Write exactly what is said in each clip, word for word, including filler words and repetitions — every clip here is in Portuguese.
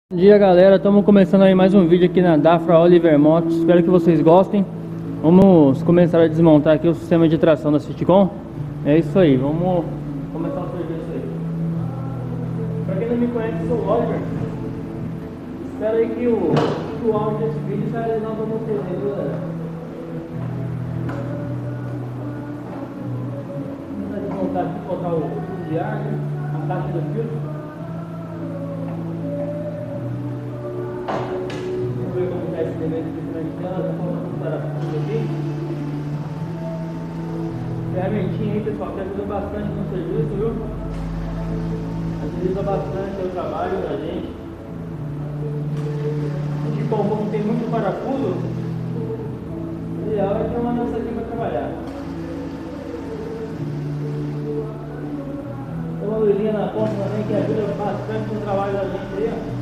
Bom dia, galera, estamos começando aí mais um vídeo aqui na Dafra Oliver Motos. Espero que vocês gostem. Vamos começar a desmontar aqui o sistema de tração da Citicom. É isso aí, vamos começar o serviço aí. Para quem não me conhece, eu sou o Oliver. Espero aí que o, que o áudio desse vídeo saia legal para vocês aí, galera. Vamos desmontar aqui, colocar o tubo de ar, a caixa do filtro. Ver como está esse elemento aqui na tela, já colocando o parafuso aqui. Ferramentinha aí, pessoal, que ajuda bastante no serviço, viu? Agiliza bastante o trabalho da gente. E como tem muito parafuso, o ideal é ter uma dessa aqui para trabalhar. Tem uma luzinha na ponta também que ajuda bastante no trabalho da gente aí, ó.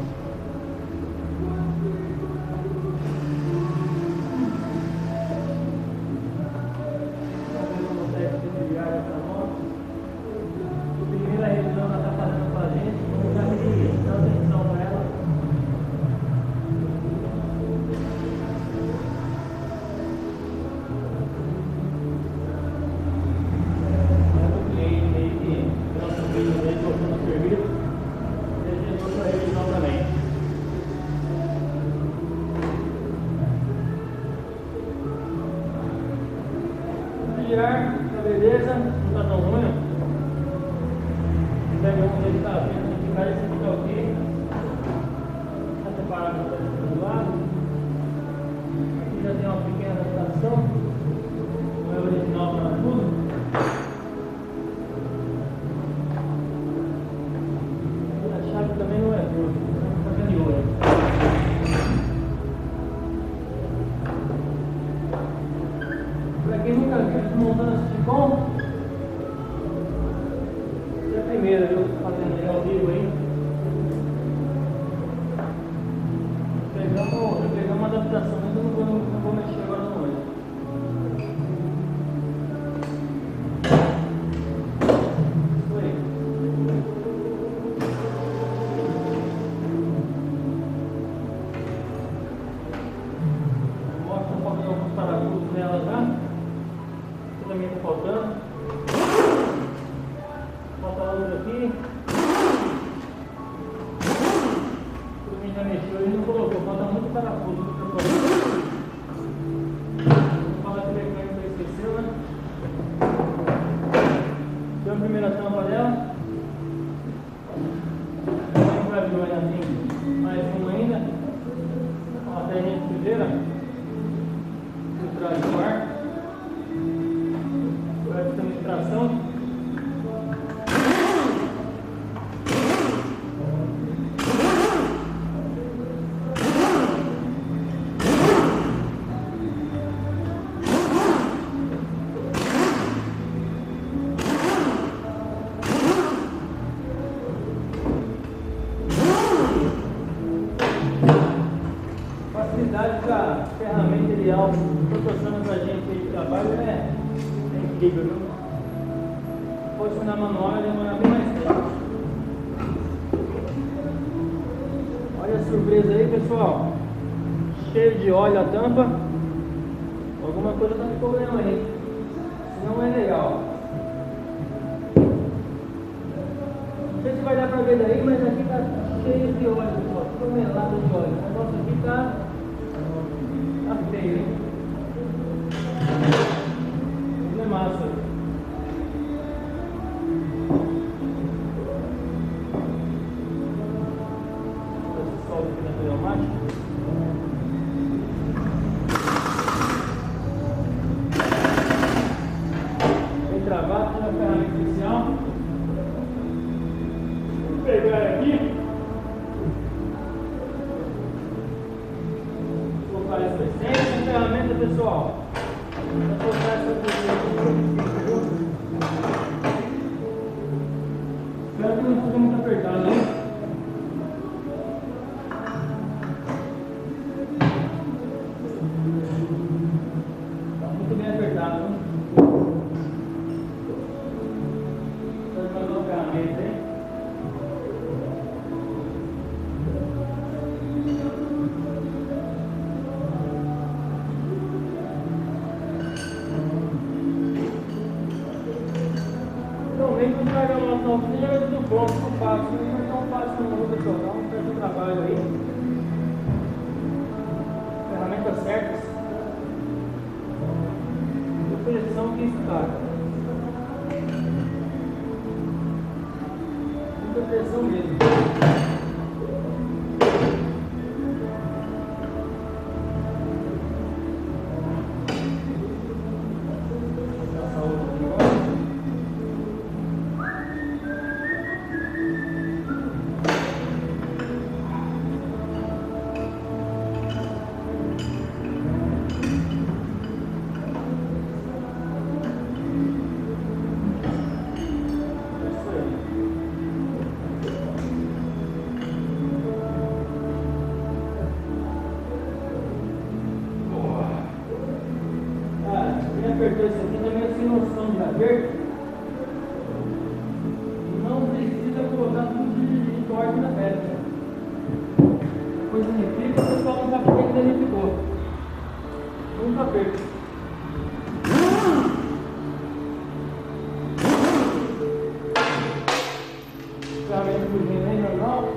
Tá beleza, não tá tão ruim. Pega um dele, tá vendo? Esse cara, esse aqui tá ok. Tá separado do lado. Aqui já tem uma pequena adaptação. Não é original para tudo. A chave também não é boa, não tá fazendo de ouro. Para quem nunca viu desmontando a Citicom, é a primeira, viu? Fazendo aí ao vivo aí. Pegamos, eu pegamos uma adaptação, mas eu não vou, não vou mexer agora no olho. Isso aí. Mostra um pouquinho alguns parafusos nela já. Também está faltando. Falta outra aqui. O que já mexeu e não colocou. Falta muito parafuso. Vou falar que o mecânico esqueceu, né? Deu a primeira tampa dela. Não vai vir assim mais uma ainda. Ó, até a gente sujeira. Filtrar o ar. Tração. Facilidade que a ferramenta ideal proporciona pra gente aí de trabalho é, é incrível, viu? Se fosse na manual, ia demorar bem mais tempo. Olha a surpresa aí, pessoal. Cheio de óleo a tampa. Alguma coisa tá com problema aí. Não é legal. Não sei se vai dar pra ver daí, mas aqui tá cheio de óleo, pessoal. Tonelada de óleo. O negócio aqui tá, tá feio, hein? Isso é massa. Bem travado na ferramenta inicial. Vou pegar aqui. Vou colocar essa essência na ferramenta, pessoal. Vou colocar essa aqui. Espero que não fique muito apertado, hein? Tá muito bem apertado, hein? Vou fazer uma ferramenta, hein? gente vai dar uma noção, já vai tudo pronto, tudo fácil, não é tão fácil não, pessoal, dá um certo trabalho aí. Ferramentas certas. E pressão que isso tá. Muita pressão mesmo. Apertou isso aqui também sem noção de aperto. Não precisa colocar tudo de torque na pedra. Depois unifica, o pessoal não sabe por que danificou. Muito aperto. Ferramenta fugindo aí, normal.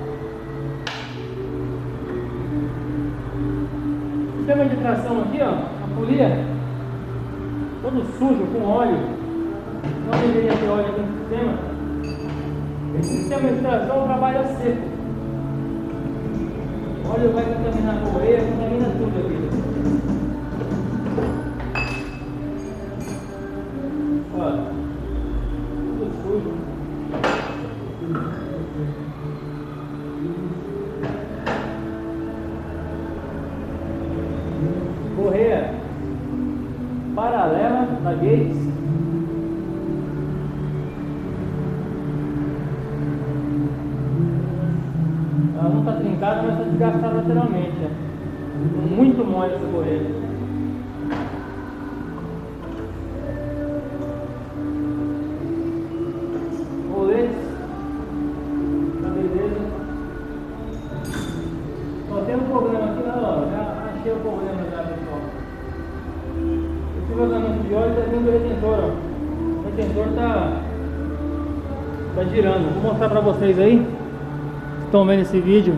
Sistema de tração aqui, ó, a folia. Todo sujo, com óleo. Não deveria ter óleo aqui no sistema. Esse sistema de tração trabalha seco. O óleo vai contaminar a correia, contamina tudo aqui. Ó, tudo sujo. Correia paralela da Gates. Ela não está trincada, mas está desgastada lateralmente. Ó. Muito mole essa correia. Roletes. Tá beleza. Só tem um problema aqui, não, ó. Já achei o problema já, pessoal. Esse vazamento de óleo está vindo do retentor, ó. O retentor está tá girando. Vou mostrar para vocês aí. Estão vendo esse vídeo?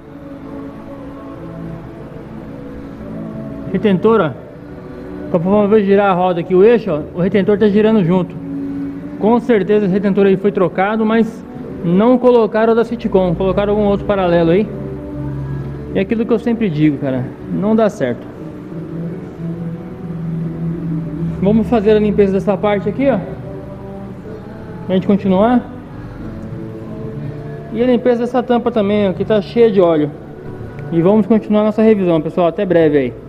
Retentor, ó. Conforme eu vou girar a roda aqui, o eixo, ó, o retentor está girando junto. Com certeza esse retentor aí foi trocado, mas não colocaram o da Citicon, colocaram algum outro paralelo aí. E é aquilo que eu sempre digo, cara, não dá certo. Vamos fazer a limpeza dessa parte aqui, ó, pra gente continuar. E a limpeza dessa tampa também, ó, que tá cheia de óleo. E vamos continuar nossa revisão, pessoal, até breve aí.